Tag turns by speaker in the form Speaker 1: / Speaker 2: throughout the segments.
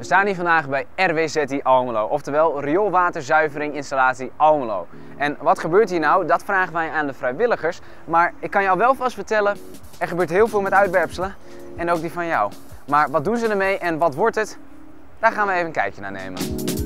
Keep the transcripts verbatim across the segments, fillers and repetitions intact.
Speaker 1: We staan hier vandaag bij R W Z I Almelo, oftewel Rioolwaterzuivering Installatie Almelo. En wat gebeurt hier nou? Dat vragen wij aan de vrijwilligers. Maar ik kan jou wel vast vertellen, er gebeurt heel veel met uitwerpselen en ook die van jou. Maar wat doen ze ermee en wat wordt het? Daar gaan we even een kijkje naar nemen.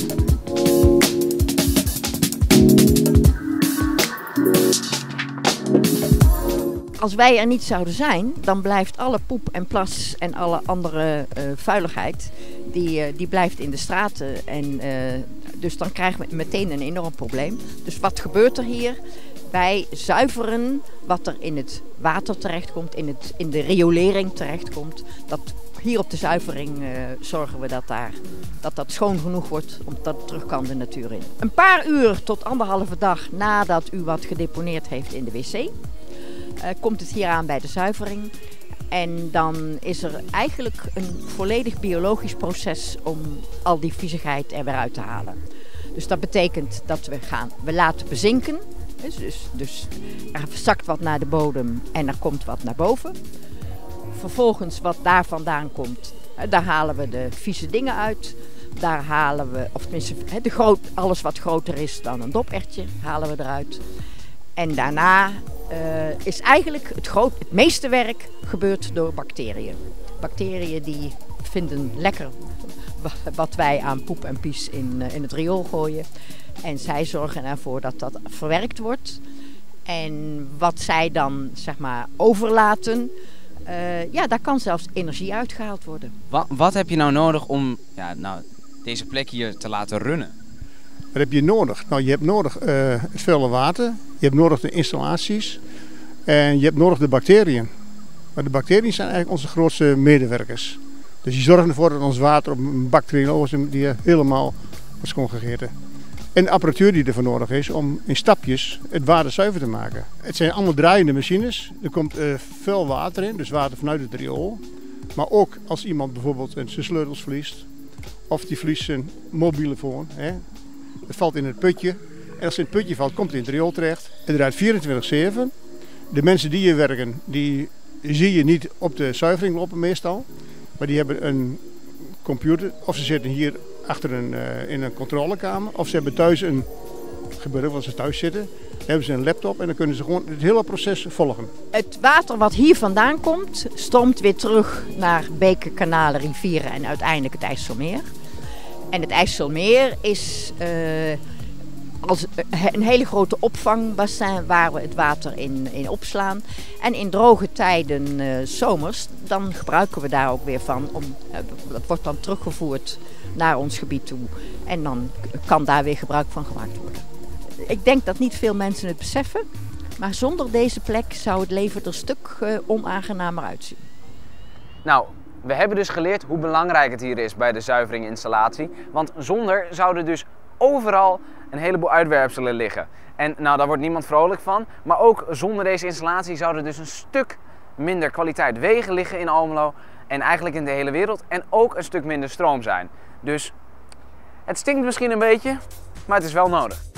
Speaker 2: Als wij er niet zouden zijn, dan blijft alle poep en plas en alle andere uh, vuiligheid, die, uh, die blijft in de straten. En, uh, dus dan krijgen we meteen een enorm probleem. Dus wat gebeurt er hier? Wij zuiveren wat er in het water terechtkomt, in, het, in de riolering terechtkomt. Dat, hier op de zuivering uh, zorgen we dat, daar, dat dat schoon genoeg wordt, omdat het terug kan de natuur in. Een paar uur tot anderhalve dag nadat u wat gedeponeerd heeft in de wc, Uh, komt het hier aan bij de zuivering en dan is er eigenlijk een volledig biologisch proces om al die viezigheid er weer uit te halen. Dus dat betekent dat we gaan, we laten bezinken, dus, dus er zakt wat naar de bodem en er komt wat naar boven. Vervolgens wat daar vandaan komt, daar halen we de vieze dingen uit. Daar halen we, of tenminste de groot, alles wat groter is dan een dopertje, halen we eruit. En daarna uh, is eigenlijk het, groot, het meeste werk gebeurd door bacteriën. Bacteriën die vinden lekker wat wij aan poep en pies in, uh, in het riool gooien. En zij zorgen ervoor dat dat verwerkt wordt. En wat zij dan zeg maar overlaten, uh, ja, daar kan zelfs energie uitgehaald worden.
Speaker 1: Wat, wat heb je nou nodig om ja, nou, deze plek hier te laten runnen?
Speaker 3: Wat heb je nodig? Nou, je hebt nodig uh, het vuile water, je hebt nodig de installaties en je hebt nodig de bacteriën. Maar de bacteriën zijn eigenlijk onze grootste medewerkers. Dus die zorgen ervoor dat ons water op een bacterioloog is die helemaal wordt schoongegeten. En de apparatuur die ervoor nodig is om in stapjes het water zuiver te maken. Het zijn allemaal draaiende machines. Er komt uh, vuil water in, dus water vanuit het riool. Maar ook als iemand bijvoorbeeld zijn sleutels verliest of die verliest zijn mobiele telefoon. Hè. Het valt in het putje en als het in het putje valt, komt het in het riool terecht. Het draait vierentwintig zeven. De mensen die hier werken, die zie je niet op de zuivering lopen meestal. Maar die hebben een computer of ze zitten hier achter een, uh, in een controlekamer. Of ze hebben thuis een gebeuren, als ze thuis zitten, hebben ze een laptop en dan kunnen ze gewoon het hele proces volgen.
Speaker 2: Het water wat hier vandaan komt, stroomt weer terug naar beken, kanalen, rivieren en uiteindelijk het IJsselmeer. En het IJsselmeer is uh, als een hele grote opvangbassin waar we het water in, in opslaan. En in droge tijden, uh, zomers, dan gebruiken we daar ook weer van. Om, uh, dat wordt dan teruggevoerd naar ons gebied toe. En dan kan daar weer gebruik van gemaakt worden. Ik denk dat niet veel mensen het beseffen. Maar zonder deze plek zou het leven er een stuk uh, onaangenamer uitzien.
Speaker 1: Nou, we hebben dus geleerd hoe belangrijk het hier is bij de zuiveringinstallatie. Want zonder zouden dus overal een heleboel uitwerpselen liggen. En nou, daar wordt niemand vrolijk van. Maar ook zonder deze installatie zouden dus een stuk minder kwaliteit wegen liggen in Almelo. En eigenlijk in de hele wereld. En ook een stuk minder stroom zijn. Dus het stinkt misschien een beetje, maar het is wel nodig.